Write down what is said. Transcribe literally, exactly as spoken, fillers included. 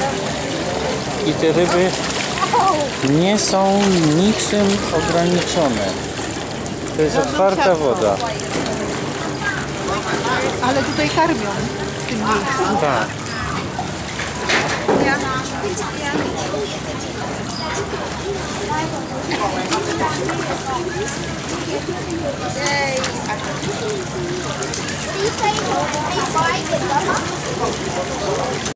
I te ryby nie są niczym ograniczone. To jest otwarta woda. Ale tutaj karmią w tym miejscu. Tak. Yay.